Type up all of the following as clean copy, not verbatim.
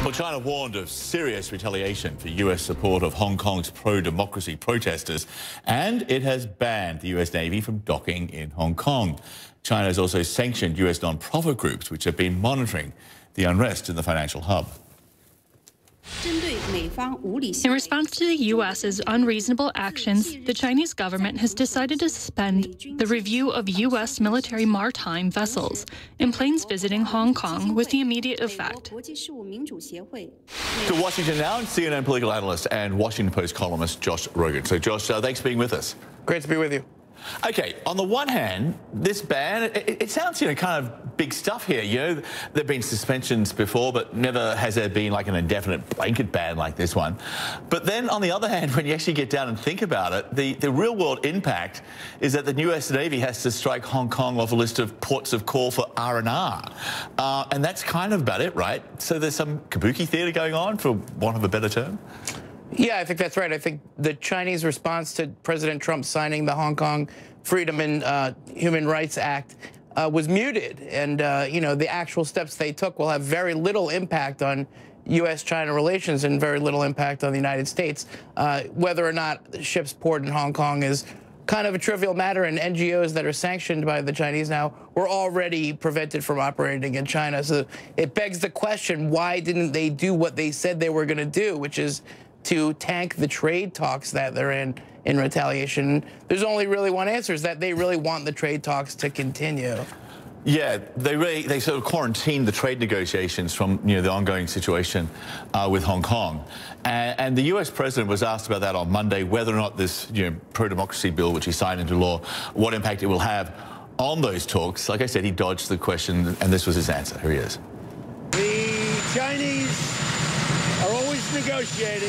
Well, China warned of serious retaliation for US support of Hong Kong's pro-democracy protesters, and it has banned the US Navy from docking in Hong Kong. China has also sanctioned US non-profit groups which have been monitoring the unrest in the financial hub. In response to the U.S.'s unreasonable actions, the Chinese government has decided to suspend the review of U.S. military maritime vessels in planes visiting Hong Kong with the immediate effect. To Washington now, CNN political analyst and Washington Post columnist Josh Rogan. So, Josh, thanks for being with us. Great to be with you. Okay, on the one hand, this ban, it sounds, kind of big stuff here. There have been suspensions before, but never has there been like an indefinite blanket ban like this one. But then on the other hand, when you actually get down and think about it, the real world impact is that the US Navy has to strike Hong Kong off a list of ports of call for R&R. And that's kind of about it, right? So there's some kabuki theater going on, for want of a better term? Yeah, I think that's right. I think the Chinese response to President Trump signing the Hong Kong Freedom and Human Rights Act was muted. And, the actual steps they took will have very little impact on U.S.-China relations and very little impact on the United States. Whether or not the ship's port in Hong Kong is kind of a trivial matter, and NGOs that are sanctioned by the Chinese now were already prevented from operating in China. So it begs the question, why didn't they do what they said they were going to do, which is to tank the trade talks that they're in retaliation? There's only really one answer, is that they really want the trade talks to continue. Yeah, they sort of quarantined the trade negotiations from the ongoing situation with Hong Kong, and the U.S. president was asked about that on Monday, whether or not this pro-democracy bill, which he signed into law, what impact it will have on those talks. Like I said, he dodged the question, and this was his answer. Here he is. The Chinese are always negotiating.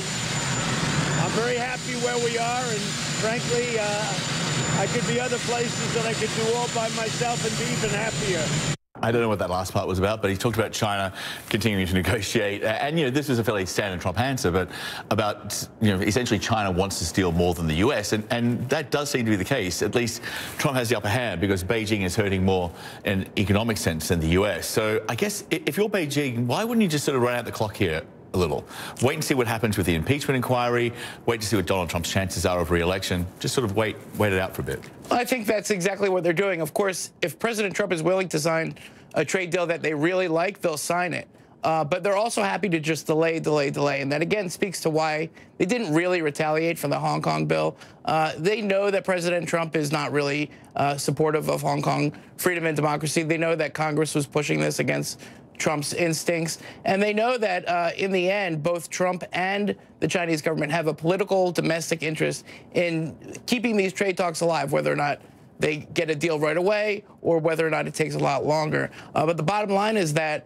I'm very happy where we are, and frankly, I could be other places that I could do all by myself and be even happier. I don't know what that last part was about, but he talked about China continuing to negotiate. And, this is a fairly standard Trump answer, but about, essentially China wants to steal more than the US. And that does seem to be the case. At least Trump has the upper hand because Beijing is hurting more in economic sense than the US. So I guess if you're Beijing, why wouldn't you just sort of run out the clock here a little? Wait and see what happens with the impeachment inquiry. Wait to see what Donald Trump's chances are of re-election. Just sort of wait it out for a bit. I think that's exactly what they're doing. Of course, if President Trump is willing to sign a trade deal that they really like, they'll sign it. But they're also happy to just delay. And that, again, speaks to why they didn't really retaliate for the Hong Kong bill. They know that President Trump is not really supportive of Hong Kong freedom and democracy. They know that Congress was pushing this against Trump's instincts. And they know that in the end, both Trump and the Chinese government have a political domestic interest in keeping these trade talks alive, whether or not they get a deal right away or whether or not it takes a lot longer. But the bottom line is that,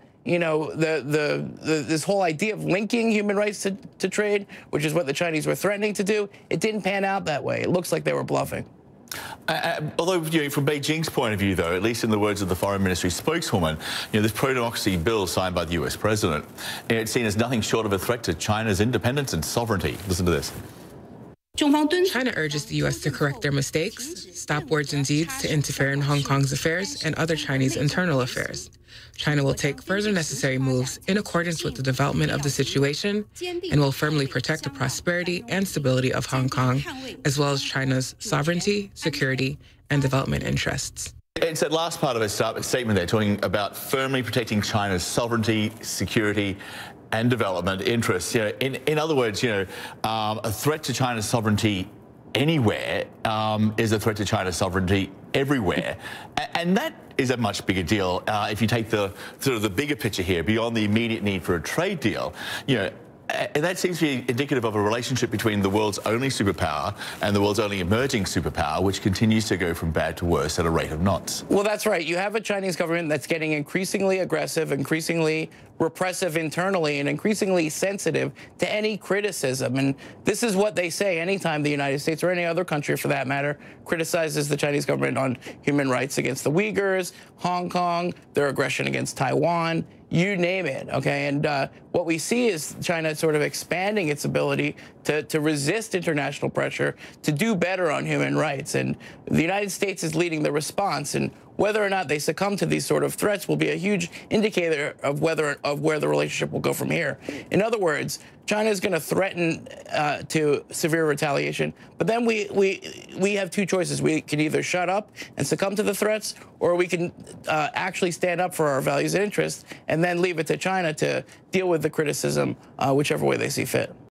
this whole idea of linking human rights to trade, which is what the Chinese were threatening to do, it didn't pan out that way. It looks like they were bluffing. Although, from Beijing's point of view, though, at least in the words of the Foreign Ministry spokeswoman, this pro-democracy bill signed by the US president, it's seen as nothing short of a threat to China's independence and sovereignty. Listen to this. China urges the U.S. to correct their mistakes, stop words and deeds to interfere in Hong Kong's affairs and other Chinese internal affairs. China will take further necessary moves in accordance with the development of the situation and will firmly protect the prosperity and stability of Hong Kong, as well as China's sovereignty, security, and development interests. It's that last part of his statement there, talking about firmly protecting China's sovereignty, security, and development interests. In other words, a threat to China's sovereignty anywhere is a threat to China's sovereignty everywhere, and that is a much bigger deal if you take the sort of the bigger picture here, beyond the immediate need for a trade deal. And that seems to be indicative of a relationship between the world's only superpower and the world's only emerging superpower, which continues to go from bad to worse at a rate of knots. Well, that's right. You have a Chinese government that's getting increasingly aggressive, increasingly repressive internally, and increasingly sensitive to any criticism. And this is what they say anytime the United States, or any other country for that matter, criticizes the Chinese government on human rights against the Uyghurs, Hong Kong, their aggression against Taiwan. You name it, okay? And what we see is China sort of expanding its ability to resist international pressure, to do better on human rights. And the United States is leading the response. And whether or not they succumb to these sort of threats will be a huge indicator of where the relationship will go from here. In other words, China is going to threaten to severe retaliation, but then we have two choices. We can either shut up and succumb to the threats, or we can actually stand up for our values and interests and then leave it to China to deal with the criticism whichever way they see fit.